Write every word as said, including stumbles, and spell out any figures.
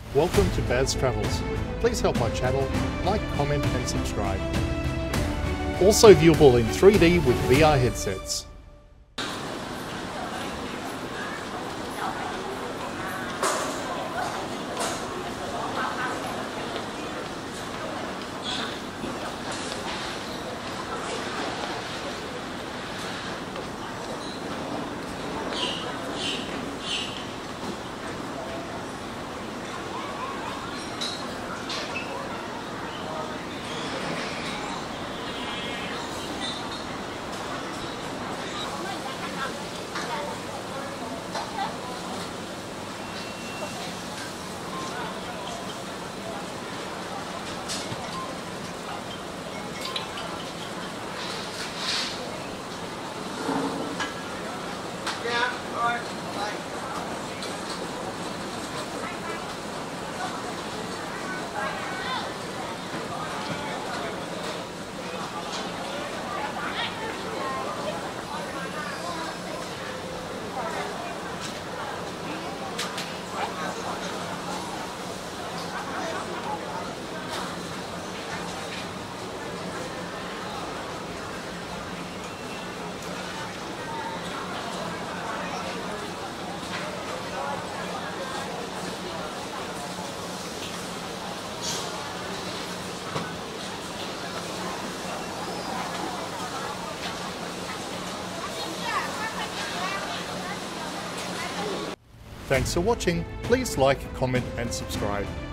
Welcome to Baz Travels. Please help my channel, like, comment and subscribe. Also viewable in three D with V R headsets. Thanks for watching. Please like, comment and subscribe.